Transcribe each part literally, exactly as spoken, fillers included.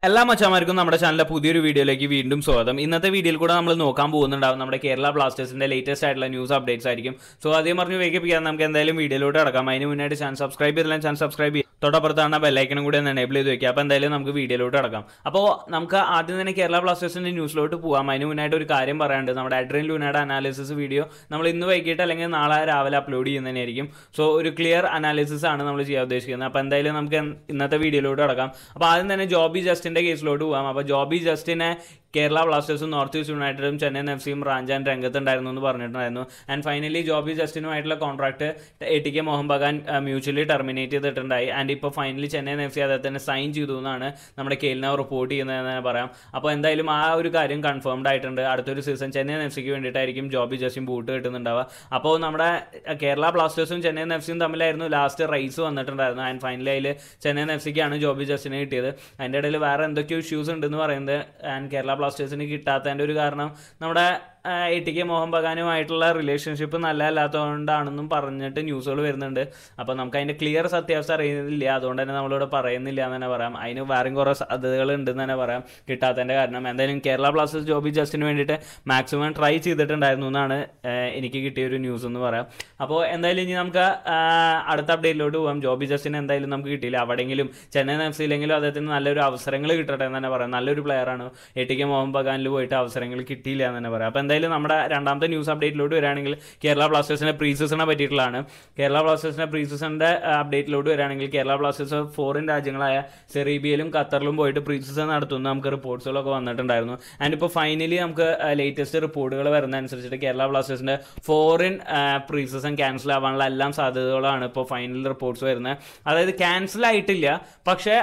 എല്ലാ മച്ചാമാർക്കും നമ്മുടെ ചാനലിലെ പുതിയൊരു വീഡിയോയിലേക്ക് വീണ്ടും സ്വാഗതം. ഇന്നത്തെ വീഡിയോയിൽ കൂടെ നമ്മൾ നോക്കാൻ പോകുന്നുണ്ടാവും നമ്മുടെ കേരള ബ്ലാസ്റ്റേഴ്സിന്റെ ലേറ്റസ്റ്റ് ആയിട്ടുള്ള ന്യൂസ് അപ്ഡേറ്റ്സ് ആയിരിക്കും. സോ ആദ്യം പറഞ്ഞു വേഗപ്പിക്കാൻ നമുക്ക് എന്തായാലും വീഡിയോയിലോട്ട് കിടക്കാം. അതിന് മുന്നായിട്ട് ചാനൽ സബ്സ്ക്രൈബ് ചെയ്താലും ചാനൽ സബ്സ്ക്രൈബ് ചെയ്യും, തൊട്ടപ്പുറത്താണ് ബെല്ലൈക്കനും കൂടി ഒന്ന് എനേബിൾ ചെയ്ത് വെക്കുക. അപ്പോൾ എന്തായാലും നമുക്ക് വീഡിയോയിലോട്ട് കിടക്കാം. അപ്പോൾ നമുക്ക് ആദ്യം തന്നെ കേരള ബ്ലാസ്റ്റേഴ്സിന്റെ ന്യൂസിലോട്ട് പോകാം. അതിന് മുന്നായിട്ട് ഒരു കാര്യം പറയാനുണ്ട്. നമ്മുടെ അഡ്രിയൻ ലൂനയുടെ അനാലിസിസ് വീഡിയോ നമ്മൾ ഇന്ന് വൈകിട്ട് അല്ലെങ്കിൽ നാളെ രാവിലെ അപ്ലോഡ് ചെയ്യുന്നതന്നെയായിരിക്കും. സോ ഒരു ക്ലിയർ അനാലിസിസ് ആണ് നമ്മൾ ചെയ്യാൻ ഉദ്ദേശിക്കുന്നത്. അപ്പോൾ എന്തായാലും നമുക്ക് ഇന്നത്തെ വീഡിയോയിലോട്ട് കിടക്കാം. അപ്പോൾ ആദ്യം തന്നെ ജോബി ജസ്റ്റിന്റെ കേസിലോട്ട് പോകാം. അപ്പോൾ ജോബി ജസ്റ്റിനെ കേരള ബ്ലാസ്റ്റേഴ്സും നോർത്ത് ഈസ്റ്റ് യുണൈറ്റഡും ചെന്നൈ എഫ് സിയും റാഞ്ചാൻ രംഗത്തുണ്ടായിരുന്നു എന്ന് പറഞ്ഞിട്ടുണ്ടായിരുന്നു. ആൻഡ് ഫൈനലി ജോബി ജസ്റ്റിനുമായിട്ടുള്ള contract A T K Mohun Bagan mutually terminate ചെയ്തിട്ടുണ്ടായി. ആൻഡ് ഇപ്പോൾ ഫൈനലി ചെന്നൈ എഫ് സി അദ്ദേഹത്തിന് സൈൻ ചെയ്തു എന്നാണ് നമ്മുടെ കേലിനെ റിപ്പോർട്ട് ചെയ്യുന്നതെന്ന് തന്നെ പറയാം. അപ്പോൾ എന്തായാലും ആ ഒരു കാര്യം കൺഫേംഡ് ആയിട്ടുണ്ട്. അടുത്തൊരു സീസൺ ചെന്നൈ എഫ് സിക്ക് വേണ്ടിയിട്ടായിരിക്കും ജോബി ജസ്റ്റിൻ ബൂട്ട് കിട്ടുന്നുണ്ടാവുക. അപ്പോൾ നമ്മുടെ കേരള ബ്ലാസ്റ്റേഴ്സും ചെന്നൈ എഫ് സിയും തമ്മിലായിരുന്നു ലാസ്റ്റ് റൈസ് വന്നിട്ടുണ്ടായിരുന്നു. ആൻഡ് ഫൈനലി അതിൽ ചെന്നൈ എഫ് സിക്കാണ് ജോബി ജസ്റ്റിനെ കിട്ടിയത്. അതിൻ്റെ ഇടയിൽ വേറെ എന്തൊക്കെയോ ഇഷ്യൂസ് ഉണ്ടെന്ന് പറയുന്നത്. ആൻഡ് കേരള ബ്ലാസ്റ്റേഴ്സിന് കിട്ടാത്തതിൻ്റെ ഒരു കാരണം നമ്മുടെ എ ടി കെ മോഹൻ ബഗാനുമായിട്ടുള്ള റിലേഷൻഷിപ്പ് നല്ലതല്ലാത്തതുകൊണ്ടാണെന്നും പറഞ്ഞിട്ട് ന്യൂസുകൾ വരുന്നുണ്ട്. അപ്പോൾ നമുക്ക് അതിൻ്റെ ക്ലിയർ സത്യാവസ്ഥ അറിയുന്നില്ല, അതുകൊണ്ട് തന്നെ നമ്മളിവിടെ പറയുന്നില്ല എന്ന് തന്നെ പറയാം. അതിന് വേറെയും കുറേ സാധ്യതകൾ ഉണ്ടെന്ന് തന്നെ പറയാം കിട്ടാത്തതിൻ്റെ കാരണം. എന്തായാലും കേരള ബ്ലാസ്റ്റേഴ്സ് ജോബി ജസ്റ്റിന് വേണ്ടിയിട്ട് മാക്സിമം ട്രൈ ചെയ്തിട്ടുണ്ടായിരുന്നു എന്നാണ് എനിക്ക് കിട്ടിയൊരു ന്യൂസ് എന്ന് പറയാം. അപ്പോൾ എന്തായാലും ഇനി നമുക്ക് അടുത്ത അപ്ഡേറ്റിലോട്ട് പോകാം. ജോബി ജസ്റ്റിന് എന്തായാലും നമുക്ക് കിട്ടിയില്ല. അവിടെയെങ്കിലും ചെന്നൈ എഫ് സിയിലെങ്കിലും അദ്ദേഹത്തിന് നല്ലൊരു അവസരങ്ങൾ കിട്ടട്ടെ എന്ന് തന്നെ പറയാം. നല്ലൊരു പ്ലെയറാണ്. എ ടി കെ മോഹൻ ബഗാനിൽ പോയിട്ട് അവസരങ്ങൾ കിട്ടിയില്ല എന്ന് തന്നെ പറയാം. അപ്പോൾ എന്തായാലും നമ്മുടെ രണ്ടാമത്തെ ന്യൂസ് അപ്ഡേറ്റിലോട്ട് വരികയാണെങ്കിൽ കേരള ബ്ലാസ്റ്റേഴ്സിന്റെ പ്രീ സീസണെ പറ്റിയിട്ടുള്ളതാണ്. കേരള ബ്ലാസ്റ്റേഴ്സിന്റെ പ്രീ സീസണിന്റെ അപ്ഡേറ്റിലോട്ട് വരികയാണെങ്കിൽ കേരള ബ്ലാസ്റ്റേഴ്സ് ഫോറിൻ രാജ്യങ്ങളായ സെറീബിയയിലും ഖത്തറിലും പോയിട്ട് പ്രീ സീസൺ നടത്തുന്ന നമുക്ക് റിപ്പോർട്ട്സുകളൊക്കെ വന്നിട്ടുണ്ടായിരുന്നു. ആൻഡ് ഇപ്പോൾ ഫൈനലി നമുക്ക് ലേറ്റസ്റ്റ് റിപ്പോർട്ടുകൾ വരുന്ന അനുസരിച്ചിട്ട് കേരള ബ്ലാസ്റ്റേഴ്സിന്റെ ഫോറിൻ പ്രീ സീസൺ ക്യാൻസൽ ആവാനുള്ള എല്ലാം സാധ്യതകളാണ് ഇപ്പോൾ ഫൈനൽ റിപ്പോർട്ട്സ് വരുന്നത്. അതായത് ക്യാൻസൽ ആയിട്ടില്ല, പക്ഷേ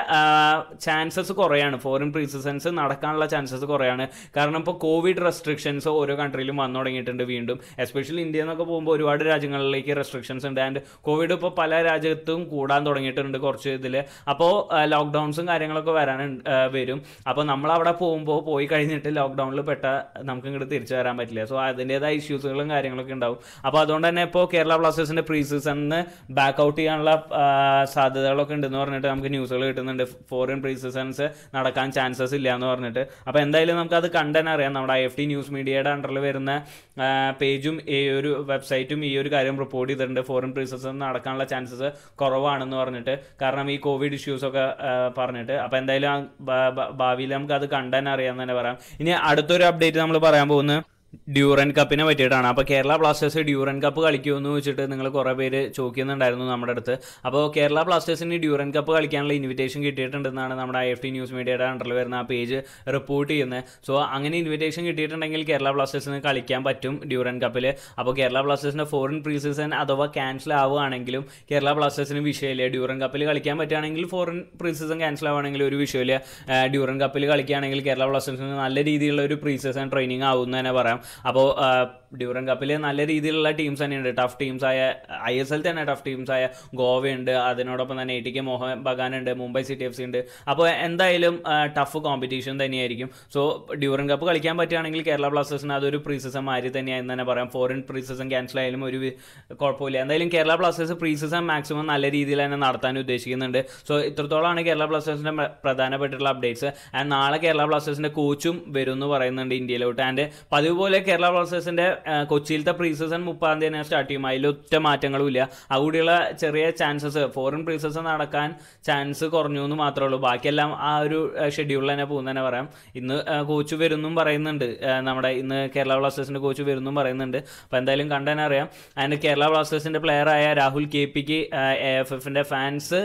ചാൻസസ് കുറയാണ്. ഫോറിൻ പ്രീ സീസൺസ് നടക്കാനുള്ള ചാൻസസ് കുറയാണ്. കാരണം ഇപ്പോൾ കോവിഡ് റെസ്ട്രിക്ഷൻസ് ഓരോ കൺട്രിയിലും വന്നു തുടങ്ങിയിട്ടുണ്ട് വീണ്ടും. എസ്പെഷ്യലി ഇന്ത്യ എന്നൊക്കെ പോകുമ്പോൾ ഒരുപാട് രാജ്യങ്ങളിലേക്ക് റെസ്ട്രിക്ഷൻസ് ഉണ്ട്. ആൻഡ് കോവിഡ് ഇപ്പോൾ പല രാജ്യത്തും കൂടാൻ തുടങ്ങിയിട്ടുണ്ട് കുറച്ച് ഇതിൽ. അപ്പോൾ ലോക്ക്ഡൗൺസും കാര്യങ്ങളൊക്കെ വരാൻ വരും. അപ്പോൾ നമ്മളവിടെ പോകുമ്പോൾ പോയി കഴിഞ്ഞിട്ട് ലോക്ക്ഡൗണിൽ പെട്ട നമുക്ക് ഇങ്ങോട്ട് തിരിച്ചു വരാൻ പറ്റില്ല. സോ അതിൻ്റേതായ ഇഷ്യൂസുകളും കാര്യങ്ങളൊക്കെ ഉണ്ടാവും. അപ്പോൾ അതുകൊണ്ട് തന്നെ ഇപ്പോൾ കേരള ബ്ലാസ്റ്റേഴ്സിൻ്റെ പ്രീ സീസണിന് ബാക്ക് ഔട്ട് ചെയ്യാനുള്ള സാധ്യതകളൊക്കെ ഉണ്ടെന്ന് പറഞ്ഞിട്ട് നമുക്ക് ന്യൂസുകൾ കിട്ടുന്നുണ്ട്. ഫോറിൻ പ്രീ സീസൺസ് നടക്കാൻ ചാൻസസ് ഇല്ല എന്ന് പറഞ്ഞിട്ട്. അപ്പോൾ എന്തായാലും നമുക്കത് കണ്ടെന്നെ അറിയാം. നമ്മുടെ ഐ എഫ് ടി ന്യൂസ് മീഡിയയുടെ അണ്ടറിൽ വരുന്ന പേജും ഈ ഒരു വെബ്സൈറ്റും ഈ ഒരു കാര്യം റിപ്പോർട്ട് ചെയ്തിട്ടുണ്ട്. ഫോറിൻ പ്രീ സീസൺ നടക്കാനുള്ള ചാൻസസ് കുറവാണെന്ന് പറഞ്ഞിട്ട്, കാരണം ഈ കോവിഡ് ഇഷ്യൂസൊക്കെ പറഞ്ഞിട്ട്. അപ്പോൾ എന്തായാലും ഭാവിയിൽ നമുക്ക് അത് കണ്ടെന്നെ അറിയാമെന്ന് തന്നെ പറയാം. ഇനി അടുത്തൊരു അപ്ഡേറ്റ് നമ്മൾ പറയാൻ പോകുന്നത് ഡ്യൂറൻഡ് കപ്പിനെ പറ്റിയിട്ടാണ്. അപ്പോൾ കേരള ബ്ലാസ്റ്റേഴ്സ് ഡ്യൂറൻഡ് കപ്പ് കളിക്കുമെന്ന് വെച്ചിട്ട് നിങ്ങൾ കുറേ പേര് ചോദിക്കുന്നുണ്ടായിരുന്നു നമ്മുടെ അടുത്ത്. അപ്പോൾ കേരള ബ്ലാസ്റ്റേഴ്സിന് ഡ്യൂറൻഡ് കപ്പ് കളിക്കാനുള്ള ഇൻവിറ്റേഷൻ കിട്ടിയിട്ടുണ്ടെന്നാണ് നമ്മുടെ ഐ എഫ് ടി ന്യൂസ് മീഡിയയുടെ അണ്ടറിൽ വരുന്ന ആ പേജ് റിപ്പോർട്ട് ചെയ്യുന്നത്. സോ അങ്ങനെ ഇൻവിറ്റേഷൻ കിട്ടിയിട്ടുണ്ടെങ്കിൽ കേരള ബ്ലാസ്റ്റേഴ്സിന് കളിക്കാൻ പറ്റും ഡ്യൂറൻഡ് കപ്പിൽ. അപ്പോൾ കേരള ബ്ലാസ്റ്റേഴ്സിൻ്റെ ഫോറിൻ പ്രീ സീസൺ അഥവാ ക്യാൻസൽ ആവുകയാണെങ്കിലും കേരള ബ്ലാസ്റ്റേഴ്സിന് വിഷയമില്ല. ഡ്യൂറൻഡ് കപ്പിൽ കളിക്കാൻ പറ്റുകയാണെങ്കിൽ ഫോറിൻ പ്രീ സീസൺ ക്യാൻസൽ ആവുകയാണെങ്കിൽ ഒരു വിഷയമില്ല. ഡ്യൂറൻഡ് കപ്പിൽ കളിക്കുകയാണെങ്കിൽ കേരള ബ്ലാസ്റ്റേഴ്സിന് നല്ല രീതിയിലുള്ള ഒരു പ്രീ സീസൺ ട്രെയിനിങ് ആവുമെന്ന് തന്നെ പറയാം. അപ്പോൾ ഡ്യൂറൻഡ് കപ്പിൽ നല്ല രീതിയിലുള്ള ടീംസ് തന്നെയുണ്ട്. ടഫ് ടീംസായ ഐ എസ് എൽ തന്നെ ടഫ് ടീംസായ ഗോവയുണ്ട്, അതിനോടൊപ്പം തന്നെ എ ടി കെ മോഹൻ ബഗാനുണ്ട്, മുംബൈ സിറ്റി എഫ് സി ഉണ്ട്. അപ്പോൾ എന്തായാലും ടഫ് കോമ്പറ്റീഷൻ തന്നെയായിരിക്കും. സോ ഡ്യൂറൻഡ് കപ്പ് കളിക്കാൻ പറ്റുകയാണെങ്കിൽ കേരള ബ്ലാസ്റ്റേഴ്സിന് അതൊരു പ്രീ സീസൺ മാതിരി തന്നെയാണെന്ന് തന്നെ പറയാം. ഫോറിൻ പ്രീ സീസൺ ക്യാൻസൽ ആയാലും ഒരു കുഴപ്പമില്ല. എന്തായാലും Kerala Blasters pre season maximum നല്ല രീതിയിൽ തന്നെ നടത്താൻ ഉദ്ദേശിക്കുന്നുണ്ട്. സോ ഇത്രത്തോളമാണ് കേരള ബ്ലാസ്റ്റേഴ്സിൻ്റെ പ്രധാനപ്പെട്ടിട്ടുള്ള അപ്ഡേറ്റ്സ്. ആൻഡ് നാളെ കേരള ബ്ലാസ്റ്റേഴ്സിൻ്റെ കോച്ചും വരും എന്ന് പറയുന്നുണ്ട് ഇന്ത്യയിലോട്ട്. ആൻഡ് പതിവ് പോലെ കേരള ബ്ലാസ്റ്റേഴ്സിന്റെ കൊച്ചിയിലത്തെ പ്രീ സീസൺ മുപ്പതാം തീയതി തന്നെ സ്റ്റാർട്ട് ചെയ്യും. അതിലൊറ്റ മാറ്റങ്ങളും ഇല്ല. അതുകൂടിയുള്ള ചെറിയ ചാൻസസ് ഫോറിൻ പ്രീ സീസൺ നടക്കാൻ ചാൻസ് കുറഞ്ഞു എന്ന് മാത്രമേ ഉള്ളൂ. ബാക്കിയെല്ലാം ആ ഒരു ഷെഡ്യൂളിൽ തന്നെ പോകുന്ന തന്നെ പറയാം. ഇന്ന് കോച്ച് വരുന്നും പറയുന്നുണ്ട്. നമ്മുടെ ഇന്ന് കേരള ബ്ലാസ്റ്റേഴ്സിന്റെ കോച്ച് വരുന്നും പറയുന്നുണ്ട്. അപ്പോൾ എന്തായാലും കണ്ടെന്നെ അറിയാം. ആൻഡ് കേരള ബ്ലാസ്റ്റേഴ്സിന്റെ പ്ലെയറായ രാഹുൽ കെ പിക്ക് എ എഫ് എഫിന്റെ ഫാൻസ്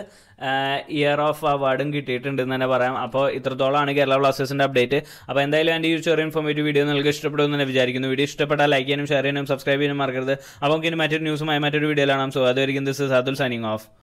ഇയർ ഓഫ് അവാർഡും കിട്ടിയിട്ടുണ്ടെന്ന് തന്നെ പറയാം. അപ്പോൾ ഇത്രത്തോളമാണ് കേരള ബ്ലാസ്റ്റേഴ്സിൻ്റെ അപ്ഡേറ്റ്. അപ്പോൾ എന്തായാലും എൻ്റെ ഈ ചെറിയ ഇൻഫോർമേറ്റീവ് വീഡിയോ നിങ്ങൾക്ക് ഇഷ്ടപ്പെടുമെന്ന് തന്നെ വിചാരിക്കുന്നു. വീഡിയോ ഇഷ്ടപ്പെട്ടാൽ ലൈക്ക് ചെയ്യാനും ഷെയർ ചെയ്യാനും സബ്സ്ക്രൈബ് ചെയ്യാനും മറക്കരുത്. അപ്പോൾ നമുക്ക് ഇനി മറ്റൊരു ന്യൂസുമായി മറ്റൊരു വീഡിയോയിലാണ്. സോ അതുവരെയും this is Athul signing of.